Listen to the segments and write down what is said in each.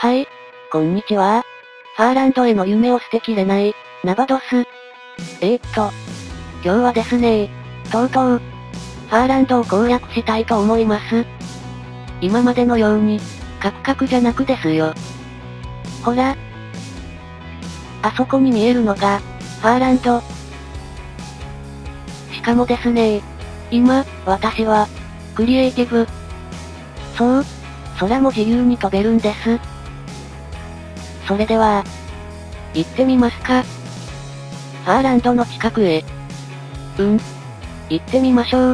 はい、こんにちは。ファーランドへの夢を捨てきれない、ナバドス。今日はですね、とうとう、ファーランドを攻略したいと思います。今までのように、カクカクじゃなくですよ。ほら。あそこに見えるのが、ファーランド。しかもですね、今、私は、クリエイティブ。そう、空も自由に飛べるんです。それでは、行ってみますか。ファーランドの近くへ。行ってみましょう。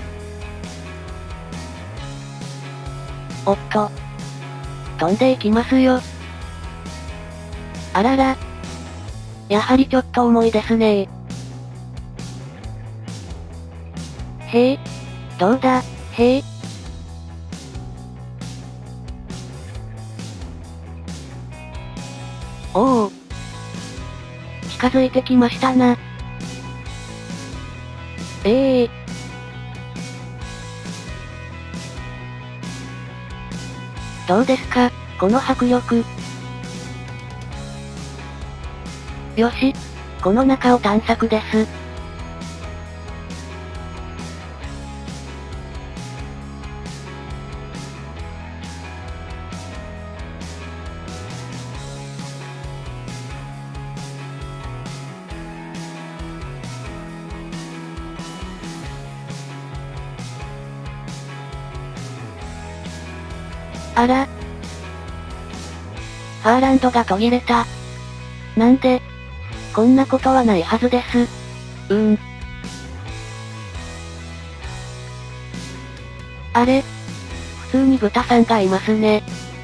おっと。飛んでいきますよ。あらら。やはりちょっと重いですね。へえ。どうだ、へえ。おお。近づいてきましたな。どうですか、この迫力。よし、この中を探索です。あら。ファーランドが途切れた。なんで、こんなことはないはずです。あれ、普通に豚さんがいますね。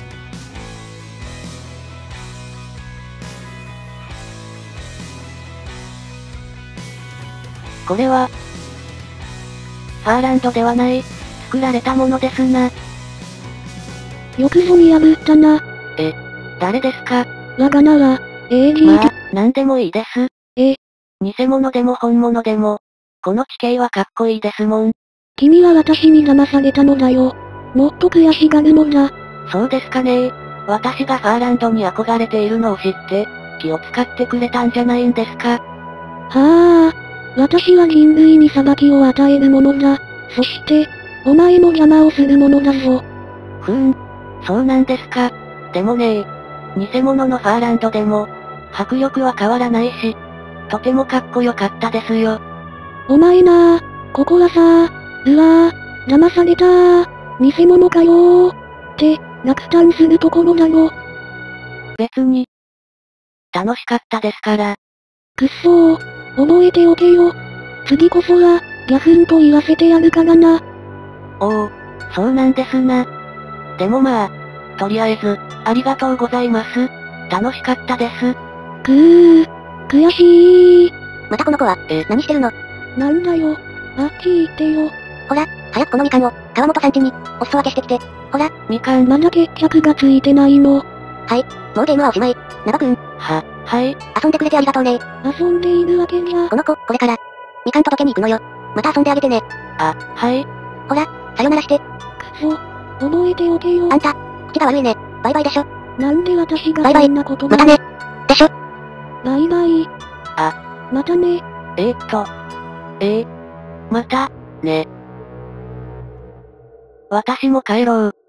これは、ファーランドではない、作られたものですな。 よくぞ見破ったな。 誰ですか？ わが名は、 まあ、なんでもいいです。 偽物でも本物でも、この地形はかっこいいですもん。 君は私に騙されたのだよ。もっと悔しがるのだ。 そうですかね。私がファーランドに憧れているのを知って、気を使ってくれたんじゃないんですか。 はあ、私は人類に裁きを与えるものだ。そして、お前も邪魔をするものだぞ。 そうなんですか。でもね、偽物のファーランドでも、迫力は変わらないし、とてもかっこよかったですよ。 お前なあ、ここはさあ、うわあ、騙されたあ、偽物かよー。って、落胆するところだろ。 別に、楽しかったですから。 くっそー、覚えておけよ。次こそは、ギャフンと言わせてやるからな。 おお、そうなんですな。でもまあ、とりあえず、ありがとうございます。楽しかったです。 悔しい。 またこの子は、何してるの？ なんだよ、あっち行ってよ。 ほら、早くこのみかんを、川本さん家に、お裾分けしてきて。ほら、 みかん。 まだ決着がついてないの。 はい、もうゲームはおしまい。ナバくん。 はい。 遊んでくれてありがとうね。 遊んでいるわけじゃ。 この子、これから、みかん届けに行くのよ。また遊んであげてね。 はい。 ほら、さよならして。 くそ、覚えておけよ。 あんた、口が悪いね。バイバイでしょ。 なんで私がバイバイそんなことまたね。でしょ。 バイバイ。またね。 また、ね。私も帰ろう。